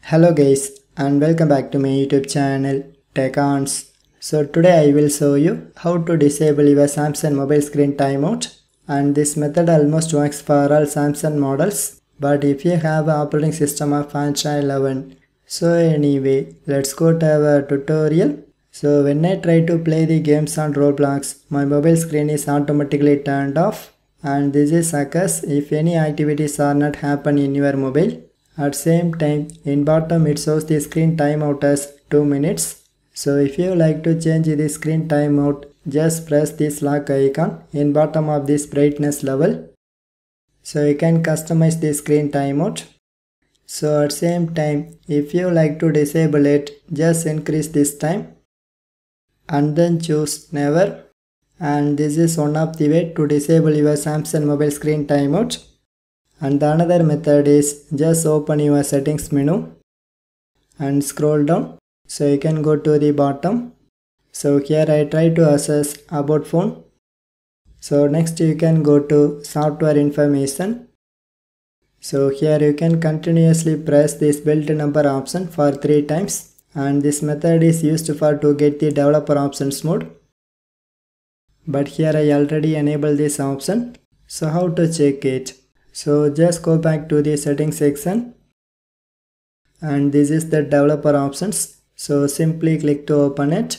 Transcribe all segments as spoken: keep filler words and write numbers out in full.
Hello guys and welcome back to my YouTube channel TechOns. So today I will show you how to disable your Samsung mobile screen timeout, and this method almost works for all Samsung models, but if you have an operating system of Android eleven. So anyway, let's go to our tutorial. So when I try to play the games on Roblox, my mobile screen is automatically turned off, and this is occurs if any activities are not happen in your mobile. At same time, in bottom it shows the screen timeout as two minutes. So if you like to change the screen timeout, just press this lock icon in bottom of this brightness level. So you can customize the screen timeout. So at same time, if you like to disable it, just increase this time and then choose never. And this is one of the way to disable your Samsung mobile screen timeout. And the another method is just open your settings menu and scroll down. So you can go to the bottom. So here I try to access about phone. So next you can go to software information. So here you can continuously press this build number option for three times, and this method is used for to get the developer options mode. But here I already enabled this option. So how to check it? So just go back to the settings section, and this is the developer options. So simply click to open it.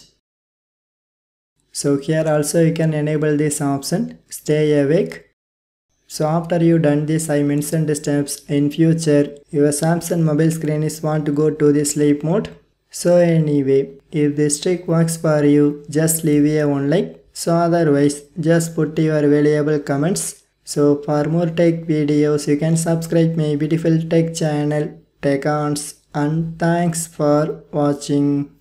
So here also you can enable this option, stay awake. So after you done this, I mentioned the steps. In future your Samsung mobile screen is want to go to the sleep mode. So anyway, if this trick works for you, just leave a one like. So otherwise just put your valuable comments. So for more tech videos, you can subscribe my beautiful tech channel TechOns, and thanks for watching.